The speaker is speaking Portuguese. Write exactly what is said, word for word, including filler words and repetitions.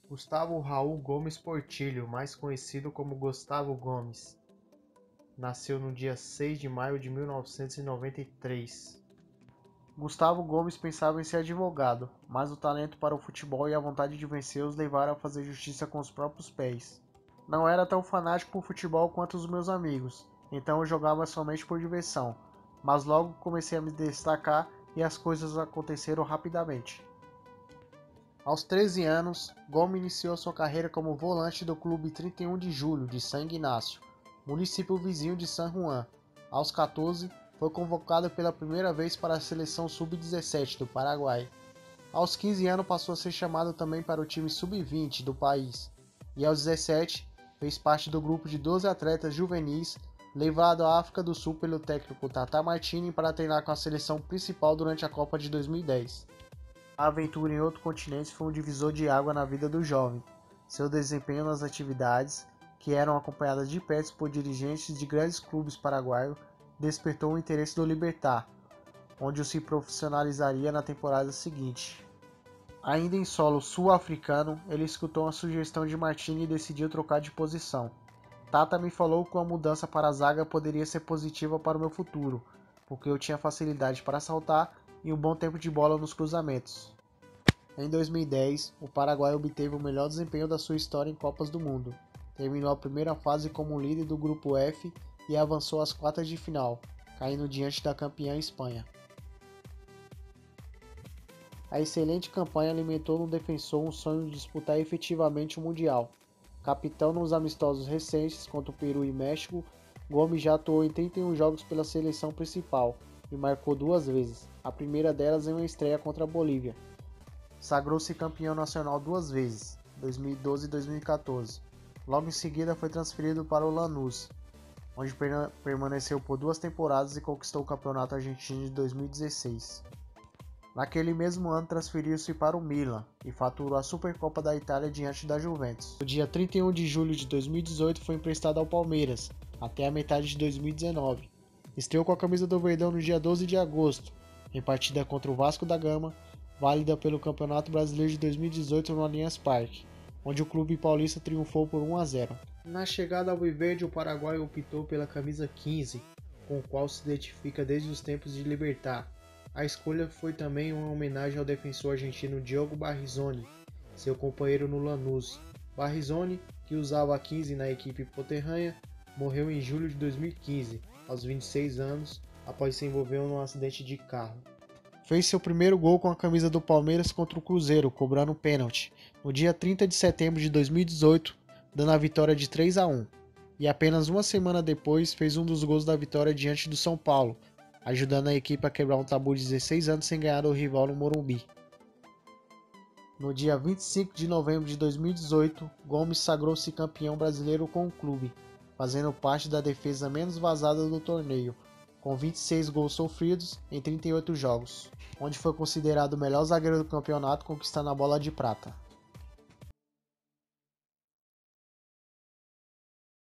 Gustavo Raul Gomes Portillo, mais conhecido como Gustavo Gomes, nasceu no dia seis de maio de mil novecentos e noventa e três. Gustavo Gomes pensava em ser advogado, mas o talento para o futebol e a vontade de vencer os levaram a fazer justiça com os próprios pés. Não era tão fanático por futebol quanto os meus amigos, então eu jogava somente por diversão, mas logo comecei a me destacar e as coisas aconteceram rapidamente. Aos treze anos, Gomes iniciou sua carreira como volante do Clube trinta e um de Julho de San Ignacio, município vizinho de San Juan. Aos quatorze, foi convocado pela primeira vez para a seleção sub dezessete do Paraguai. Aos quinze anos passou a ser chamado também para o time sub vinte do país, e aos dezessete fez parte do grupo de doze atletas juvenis levado à África do Sul pelo técnico Tata Martino para treinar com a seleção principal durante a Copa de dois mil e dez. A aventura em outro continente foi um divisor de água na vida do jovem. Seu desempenho nas atividades, que eram acompanhadas de perto por dirigentes de grandes clubes paraguaios, despertou o interesse do Libertad, onde o se profissionalizaria na temporada seguinte. Ainda em solo sul-africano, ele escutou uma sugestão de Martini e decidiu trocar de posição. Tata me falou que uma mudança para a zaga poderia ser positiva para o meu futuro, porque eu tinha facilidade para saltar e um bom tempo de bola nos cruzamentos. Em dois mil e dez, o Paraguai obteve o melhor desempenho da sua história em Copas do Mundo. Terminou a primeira fase como líder do grupo F e avançou às quartas de final, caindo diante da campeã Espanha. A excelente campanha alimentou no defensor um sonho de disputar efetivamente o Mundial. Capitão nos amistosos recentes contra o Peru e México, Gomes já atuou em trinta e um jogos pela seleção principal e marcou duas vezes, a primeira delas em uma estreia contra a Bolívia. Sagrou-se campeão nacional duas vezes, dois mil e doze e dois mil e quatorze. Logo em seguida foi transferido para o Lanús, onde permaneceu por duas temporadas e conquistou o Campeonato Argentino de dois mil e dezesseis. Naquele mesmo ano transferiu-se para o Milan e faturou a Supercopa da Itália diante da Juventus. No dia trinta e um de julho de dois mil e dezoito foi emprestado ao Palmeiras, até a metade de dois mil e dezenove. Estreou com a camisa do Verdão no dia doze de agosto, em partida contra o Vasco da Gama, válida pelo Campeonato Brasileiro de dois mil e dezoito no Allianz Parque, onde o clube paulista triunfou por um a zero. Na chegada ao Alviverde, o Paraguai optou pela camisa quinze, com o qual se identifica desde os tempos de Libertad. A escolha foi também uma homenagem ao defensor argentino Diogo Barrizzoni, seu companheiro no Lanús. Barrizzoni, que usava a quinze na equipe poterranha, morreu em julho de dois mil e quinze, aos vinte e seis anos, após se envolver num acidente de carro. Fez seu primeiro gol com a camisa do Palmeiras contra o Cruzeiro, cobrando um pênalti, no dia trinta de setembro de dois mil e dezoito, dando a vitória de três a um. E apenas uma semana depois fez um dos gols da vitória diante do São Paulo, ajudando a equipe a quebrar um tabu de dezesseis anos sem ganhar do rival no Morumbi. No dia vinte e cinco de novembro de dois mil e dezoito, Gomes sagrou-se campeão brasileiro com o clube, fazendo parte da defesa menos vazada do torneio, com vinte e seis gols sofridos em trinta e oito jogos, onde foi considerado o melhor zagueiro do campeonato, conquistando a bola de prata.